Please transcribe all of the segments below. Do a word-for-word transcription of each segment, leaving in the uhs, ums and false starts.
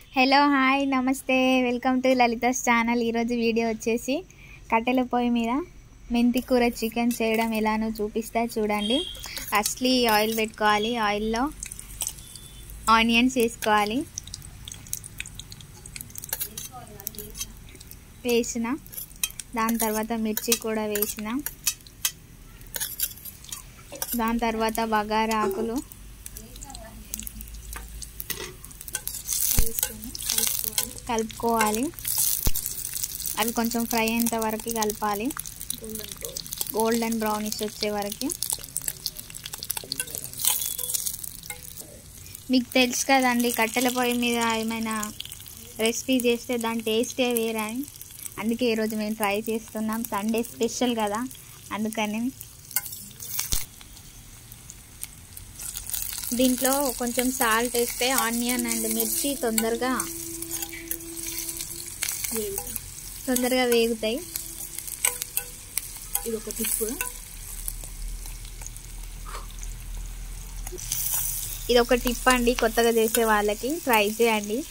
Hello hi నమస్తే welcome to Lalitha's channel. ఈరోజు video వచ్చేసి కట్టెల పొయ్యి మీద మెంతి కూర చికెన్ చేయడం ఎలానో చూపిస్తా చూడండి. ఫస్ట్లీ ఆయిల్ పెట్టుకోవాలి. ఆయిల్లో ఆనియన్స్ వేసుకోవాలి. వేసిన దాని తర్వాత మిర్చి కూడా వేసిన దాని తర్వాత బగారా ఆకులు కలుపుకోవాలి. అవి కొంచెం ఫ్రై అయ్యేంత వరకు కలపాలి, గోల్డెన్ బ్రౌనిష్ వచ్చే వరకు. మీకు తెలుసు కదండి, కట్టెల పొయ్యి మీద ఏమైనా రెసిపీ చేస్తే దాని టేస్టే వేరే అని. అందుకే ఈరోజు మేము ట్రై చేస్తున్నాం. సండే స్పెషల్ కదా, అందుకని. దీంట్లో కొంచెం సాల్ట్ వేస్తే ఆనియన్ అండ్ మిర్చి తొందరగా తొందరగా వేగుతాయి. ఇది ఒక టిప్. ఇది ఒక టిప్ అండి, కొత్తగా చేసే వాళ్ళకి ట్రై చేయండి.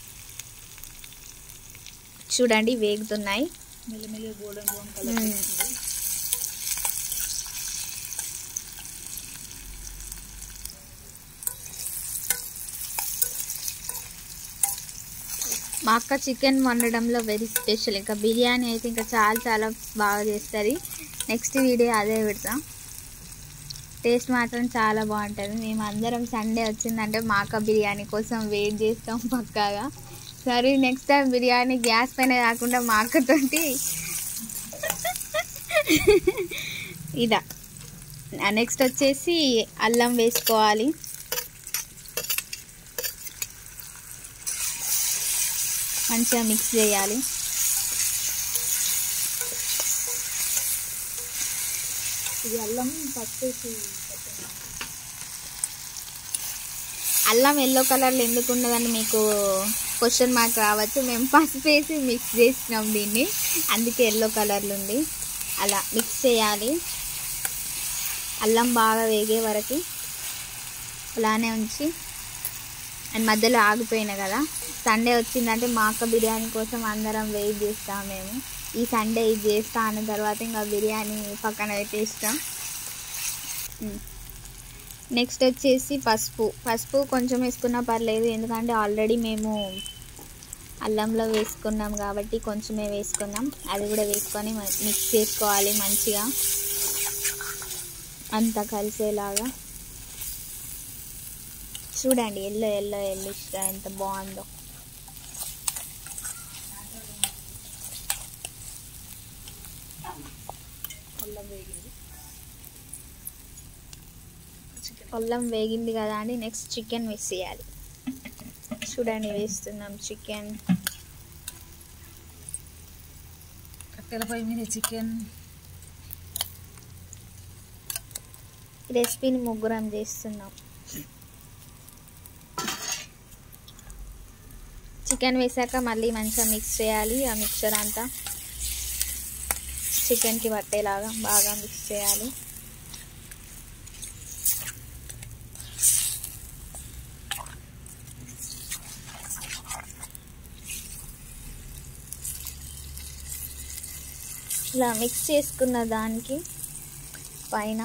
చూడండి వేగుతున్నాయి. మెల్లమెల్లగా గోల్డెన్ బ్రౌన్ కలర్ వస్తుంది. మా అక్క చికెన్ వండడంలో వెరీ స్పెషల్. ఇంకా బిర్యానీ అయితే ఇంకా చాలా చాలా బాగా చేస్తుంది. నెక్స్ట్ వీడియో అదే పెడతాం. టేస్ట్ మాత్రం చాలా బాగుంటుంది. మేము అందరం సండే వచ్చిందంటే మా అక్క బిర్యానీ కోసం వెయిట్ చేస్తాం పక్కాగా. సరే నెక్స్ట్ టైం బిర్యానీ గ్యాస్ పైన కాకుండా మా అక్కతోటి ఇదా. నెక్స్ట్ వచ్చేసి అల్లం వేసుకోవాలి. మంచిగా మిక్స్ చేయాలి. ఇది అల్లం పచ్చేసి అల్లం ఎల్లో కలర్లో ఎందుకు ఉన్నదని మీకు క్వశ్చన్ మార్క్ రావచ్చు. మేము పసుపు వేసి మిక్స్ చేసినాం దీన్ని, అందుకే ఎల్లో కలర్లో ఉంది. అలా మిక్స్ చేయాలి. అల్లం బాగా వేగే వరకు అలానే ఉంచి, అండ్ మధ్యలో ఆగిపోయినా కదా. సండే వచ్చిందంటే మా అక్క బిర్యానీ కోసం అందరం వెయిట్ చేస్తాం మేము. ఈ సండే ఇది చేస్తా అన్న తర్వాత ఇంకా బిర్యానీ పక్కన పెట్టేస్తాం. నెక్స్ట్ వచ్చేసి పసుపు. పసుపు కొంచెం వేసుకున్నా పర్లేదు, ఎందుకంటే ఆల్రెడీ మేము అల్లంలో వేసుకున్నాం కాబట్టి కొంచెమే వేసుకున్నాం. అది కూడా వేసుకొని మిక్స్ చేసుకోవాలి మంచిగా అంతా కలిసేలాగా. చూడండి ఎల్లో ఎల్లో ఎల్లిష్గా ఎంత బాగుందో. అల్లం వేగింది. అల్లం వేగింది కదా అండి. నెక్స్ట్ చికెన్ వేసేయాలి. చూడండి వేస్తున్నాం చికెన్. కట్టెల పొయ్యి మీద చికెన్ రెసిపీని ముగ్గురం చేస్తున్నాం. చికెన్ వేసాక మళ్ళీ మంచిగా మిక్స్ చేయాలి. ఆ మిక్చర్ అంతా చికెన్కి పట్టేలాగా బాగా మిక్స్ చేయాలి. ఇలా మిక్స్ చేసుకున్న దానికి పైన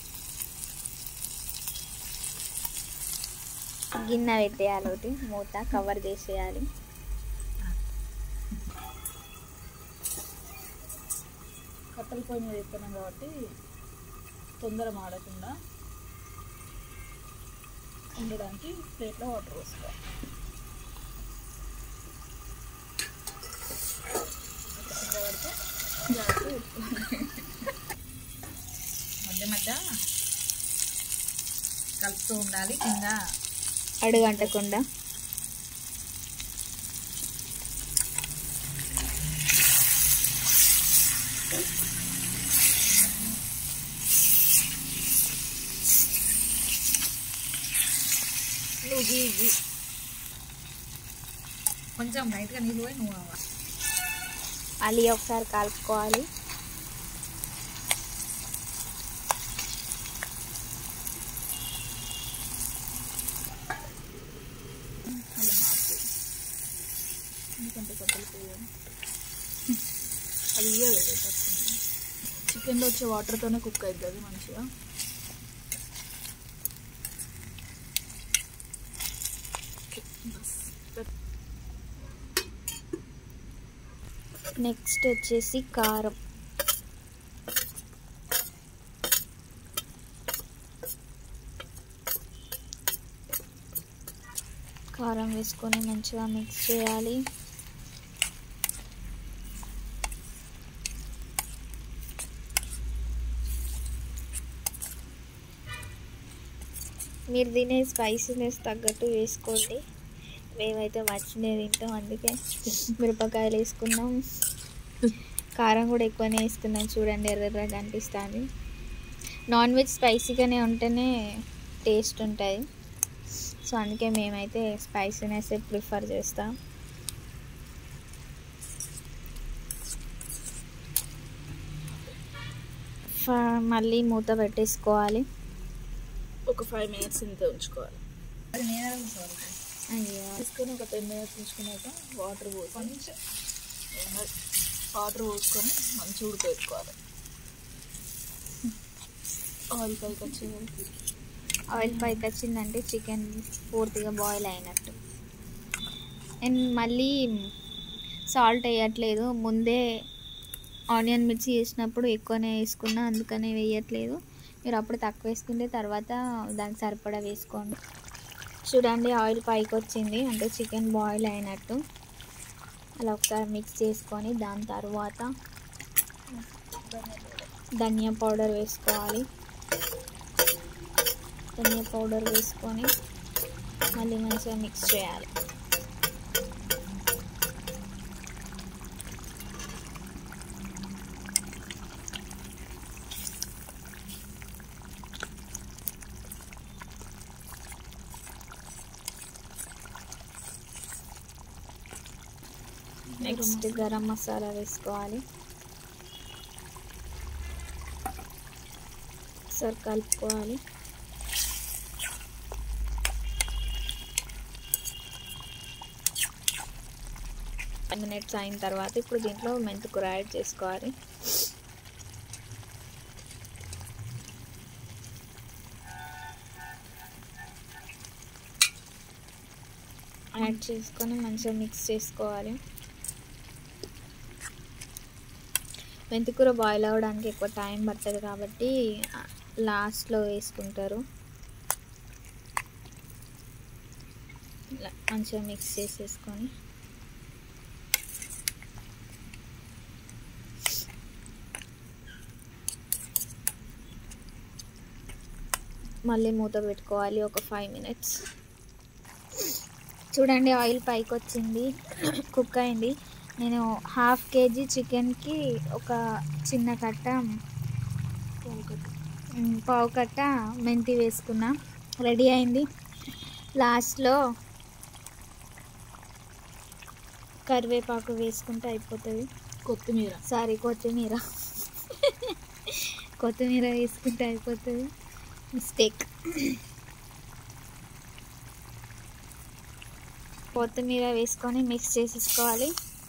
గిన్నె పెట్టేయాలి, ఒకటి మూత కవర్ చేసేయాలి. కట్టెల పొయ్యి మీద ఎత్తున్నాం కాబట్టి తొందర మాడకుండా ఉండడానికి ప్లేట్లో వాటర్ పోసుకోవాలి. మధ్య మధ్య కలుపుతూ ఉండాలి, కింద అడుగంటకుండా. నువ్వు ఇది కొంచెం లైట్గా నీళ్ళు పోయి నువ్వు అవ్వాలి. మళ్ళీ ఒకసారి కలుపుకోవాలి. ఎందుకంటే కట్టెలు పోయాను అది ఇయ్యదు చికెన్లో వచ్చే వాటర్తోనే కుక్ అవుతుంది మంచిగా. నెక్స్ట్ వచ్చేసి కారం. కారం వేసుకొని మంచిగా మిక్స్ చేయాలి. మీరు తినే స్పైసీనెస్ తగ్గట్టు వేసుకోండి. మేమైతే మర్చినే తింటాం, అందుకే మిరపకాయలు వేసుకున్నాం. కారం కూడా ఎక్కువనే వేస్తున్నాం, చూడండి ఎర్రగా కనిపిస్తుంది. నాన్ వెజ్ స్పైసీగానే ఉంటేనే టేస్ట్ ఉంటుంది, సో అందుకే మేమైతే స్పైసీనెస్ ప్రిఫర్ చేస్తాం. మళ్ళీ మూత పెట్టేసుకోవాలి. ఒక ఫైవ్ మినిట్స్ ఇంత ఉంచుకోవాలి. తీసుకొని ఒక టెన్ మినిట్స్ ఉంచుకున్నాక వాటర్ పోసుకొని వాటర్ పోసుకొని మంచిగా ఉడకబెట్టుకోవాలి. ఆయిల్ పైకి వచ్చేది ఆయిల్ పైకి వచ్చిందంటే చికెన్ పూర్తిగా బాయిల్ అయినట్టు. అండ్ మళ్ళీ సాల్ట్ వేయట్లేదు, ముందే ఆనియన్ మిర్చి వేసినప్పుడు ఎక్కువనే వేసుకున్నా, అందుకనే వేయట్లేదు. మీరు అప్పుడు తక్కువ వేసుకుంటే తర్వాత దానికి సరిపడా వేసుకోండి. చూడండి ఆయిల్ పైకి వచ్చింది అంటే చికెన్ బాయిల్ అయినట్టు. అలా ఒకసారి మిక్స్ చేసుకొని దాని తర్వాత ధనియా పౌడర్ వేసుకోవాలి. ధనియా పౌడర్ వేసుకొని మళ్ళీ మంచిగా మిక్స్ చేయాలి. నెక్స్ట్ గరం మసాలా వేసుకోవాలి. ఒకసారి కలుపుకోవాలి. ఫైవ్ మినిట్స్ అయిన తర్వాత ఇప్పుడు దీంట్లో మెంతికూర యాడ్ చేసుకోవాలి. యాడ్ చేసుకొని మంచిగా మిక్స్ చేసుకోవాలి. మెంతికూర బాయిల్ అవ్వడానికి ఎక్కువ టైం పడుతుంది కాబట్టి లాస్ట్లో వేసుకుంటారు. మంచిగా మిక్స్ చేసేసుకొని మళ్ళీ మూత పెట్టుకోవాలి ఒక ఫైవ్ మినిట్స్. చూడండి ఆయిల్ పైకి వచ్చింది, కుక్ అయింది. నేను హాఫ్ కేజీ చికెన్కి ఒక చిన్న కట్ట పావు కట్ట మెంతి వేసుకున్నా. రెడీ అయింది. లాస్ట్లో కరివేపాకు వేసుకుంటే అయిపోతుంది. కొత్తిమీర సారీ కొత్తిమీర కొత్తిమీర వేసుకుంటే అయిపోతుంది. మిస్టేక్. కొత్తిమీర వేసుకొని మిక్స్ చేసేసుకోవాలి.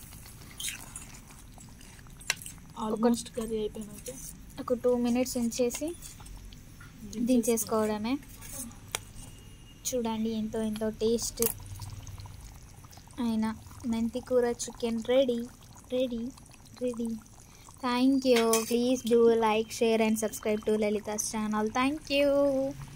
ఆల్మోస్ట్ కర్రీ అయిపోయినాక ఒక టూ మినిట్స్ ఉంచేసి దించేసుకోవడమే. చూడండి ఎంతో ఎంతో టేస్ట్ అయిన మెంతికూర chicken ready ready ready. Thank you. Please do like, share and subscribe to Lalita's channel. Thank you.